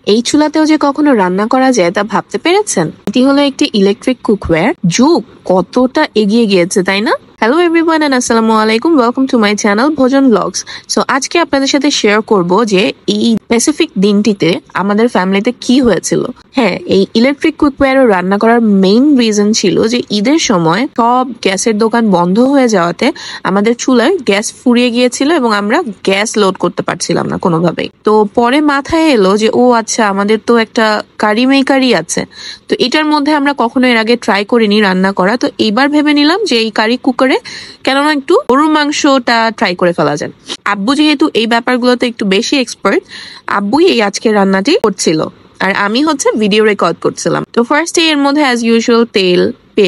এই চুলাতেও যে কখনো রান্না করা যায় তা ভাবতে পেরেছেন? এটি হলো একটি ইলেকট্রিক কুকওয়্যার। যুগ কতটা এগিয়ে গিয়েছে, তাই না? হ্যালো এভরিওয়ান এন্ড আসসালামু আলাইকুম, welcome to my channel Bhojan blogs. So আজকে আপনাদের সাথে শেয়ার করব যে এই স্পেসিফিক দিনটিতে আমাদের ফ্যামিলিতে কি হয়েছিল। হ্যাঁ, এই ইলেকট্রিক কুকওয়্যারে রান্না করার মেইন রিজন ছিল যে ঈদের সময় সব গ্যাসের দোকান বন্ধ হয়ে যাওয়াতে আমাদের চুলায় গ্যাস ফুরিয়ে গিয়েছিল এবং আমরা গ্যাস লোড করতে পারছিলাম না কোনোভাবেই। তো পরে মাথায় এলো যে ও আচ্ছা, আমাদের তো একটা কারি মেকারই আছে, তো এটার মধ্যে আমরা কখনো এর আগে ট্রাই করিনি রান্না করা। তো এইবার ভেবে নিলাম যে এই কারি কুকারে কেননা একটু গরুর মাংসটা ট্রাই করে ফেলা যায়। আব্বু যেহেতু এই ব্যাপারগুলোতে একটু বেশি এক্সপার্ট, আব্বুই এই আজকের রান্নাটি করছিল আর আমি হচ্ছে ভিডিও রেকর্ড করছিলাম। তো ফার্স্টে এর মধ্যে অ্যাজ ইউজুয়াল তেল,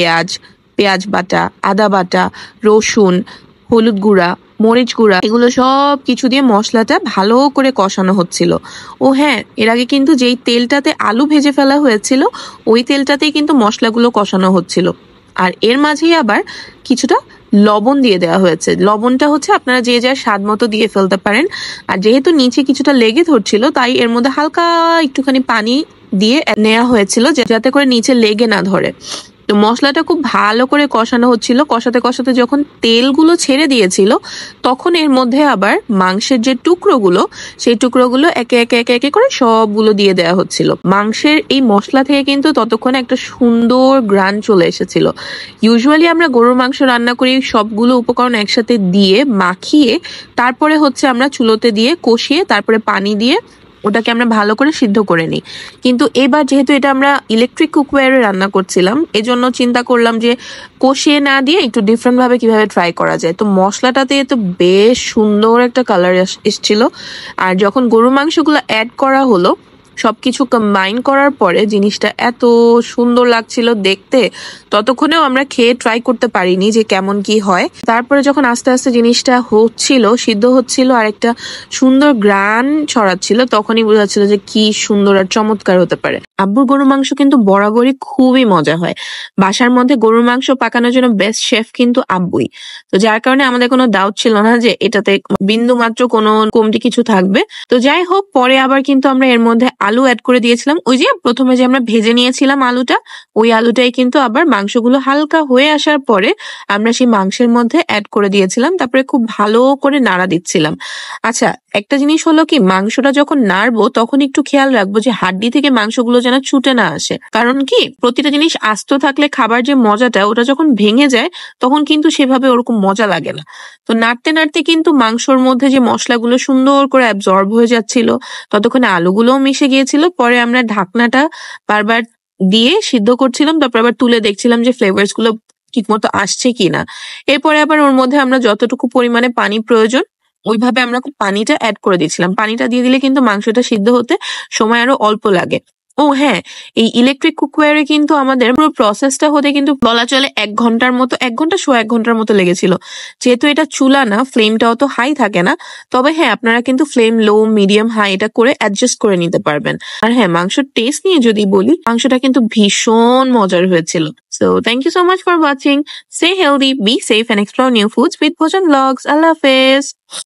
পেঁয়াজ বাটা, আদা বাটা, রসুন, হলুদ গুঁড়া, মরিচ গুঁড়া, এগুলো সব কিছু দিয়ে মশলাটা ভালো করে কষানো হচ্ছিল। ও হ্যাঁ, এর আগে কিন্তু যেই তেলটাতে আলু ভেজে ফেলা হয়েছিল ওই তেলটাতেই কিন্তু মশলাগুলো কষানো হচ্ছিল। আর এর মাঝেই আবার কিছুটা লবণ দিয়ে দেওয়া হয়েছে। লবণটা হচ্ছে আপনারা যে যার স্বাদ মতো দিয়ে ফেলতে পারেন। আর যেহেতু নিচে কিছুটা লেগে ধরছিল তাই এর মধ্যে হালকা একটুখানি পানি দিয়ে নেওয়া হয়েছিল যাতে করে নিচে লেগে না ধরে। তো মশলাটা খুব ভালো করে কষানো হচ্ছিল। কষাতে কষাতে যখন তেলগুলো ছেড়ে দিয়েছিল তখন এর মধ্যে আবার মাংসের যে টুকরোগুলো সেই টুকরোগুলো একে একে একে একে করে সবগুলো দিয়ে দেওয়া হচ্ছিল। মাংসের এই মশলা থেকে কিন্তু ততক্ষণে একটা সুন্দর গ্রান চলে এসেছিল। ইউজুয়ালি আমরা গরুর মাংস রান্না করি সবগুলো উপকরণ একসাথে দিয়ে মাখিয়ে তারপরে হচ্ছে আমরা চুলোতে দিয়ে কষিয়ে তারপরে পানি দিয়ে ওটাকে আমরা ভালো করে সিদ্ধ করে নিই। কিন্তু এবার যেহেতু এটা আমরা ইলেকট্রিক কুকওয়্যারে রান্না করছিলাম, এজন্য চিন্তা করলাম যে কষিয়ে না দিয়ে একটু ডিফারেন্ট ভাবে কিভাবে ট্রাই করা যায়। তো মশলাটাতে তো বেশ সুন্দর একটা কালার এসেছিল। আর যখন গরুর মাংসগুলো অ্যাড করা হলো, সবকিছু কম্বাইন করার পরে জিনিসটা এত সুন্দর লাগছিল দেখতে। ততক্ষণেও আমরা খেয়ে ট্রাই করতে পারিনি যে কেমন কি হয়। তারপরে যখন আস্তে আস্তে জিনিসটা হচ্ছিল, সিদ্ধ হচ্ছিল আর একটা সুন্দর গ্রান ছড়াচ্ছিল, তখনই বোঝা যাচ্ছিল যে কি সুন্দর আর চমৎকার হতে পারে। আব্বুর গরুর মাংস কিন্তু বরাবরই খুবই মজা হয়। বাসার মধ্যে গরুর মাংস পাকানোর জন্য বেস্ট শেফ কিন্তু আব্বুই। তো যার কারণে আমাদের কোনো ডাউট ছিল না যে এটাতে বিন্দু মাত্র কোনো কমতি কিছু থাকবে। তো যাই হোক, পরে আবার কিন্তু আমরা এর মধ্যে আলু অ্যাড করে দিয়েছিলাম। ওই যে প্রথমে যে আমরা ভেজে নিয়েছিলাম আলুটা, ওই আলুটাই কিন্তু আবার মাংসগুলো হালকা হয়ে আসার পরে আমরা সেই মাংসের মধ্যে অ্যাড করে দিয়েছিলাম। তারপরে খুব ভালো করে নাড়া দিচ্ছিলাম। আচ্ছা, একটা জিনিস হলো কি, মাংসটা যখন নাড়বো তখন একটু খেয়াল রাখবো যে হাড্ডি থেকে মাংসগুলো যেন ছুটে না আসে। কারণ কি, প্রতিটা জিনিস আস্ত থাকলে খাবার যে মজাটা ওটা যখন ভেঙে যায় তখন কিন্তু সেভাবে ওরকম মজা লাগে না। তো নাড়তে নাড়তে কিন্তু মাংসর মধ্যে যে মশলাগুলো সুন্দর করে অ্যাবজর্ব হয়ে যাচ্ছিল, ততক্ষণে আলুগুলোও মিশে গিয়েছিল। পরে আমরা ঢাকনাটা বারবার দিয়ে সিদ্ধ করছিলাম, তারপর আবার তুলে দেখছিলাম যে ফ্লেভারস গুলো ঠিক মতো আসছে কিনা। এরপরে আবার ওর মধ্যে আমরা যতটুকু পরিমাণে পানি প্রয়োজন ওইভাবে আমরা পানিটা অ্যাড করে দিয়েছিলাম। পানিটা দিয়ে দিলে কিন্তু মাংসটা সিদ্ধ হতে সময় আরো অল্প লাগে। ও হ্যাঁ, এই ইলেকট্রিক কুকওয়্যারে কিন্তু আমাদের পুরো প্রসেসটা হতে কিন্তু বলা চলে 1 ঘন্টার মতো লেগেছিল। যেহেতু এটা চুলা না, ফ্লেমটা অত হাই থাকে না। তবে হ্যাঁ, আপনারা কিন্তু ফ্লেম লো, মিডিয়াম, হাই এটা করে অ্যাডজাস্ট করে নিতে পারবেন। আর হ্যাঁ, মাংসের টেস্ট নিয়ে যদি বলি, মাংসটা কিন্তু ভীষণ মজার হয়েছিল। So thank you so much for watching. Stay healthy, be safe and explore new foods with Bhojan Vlogs. Allah Hafiz.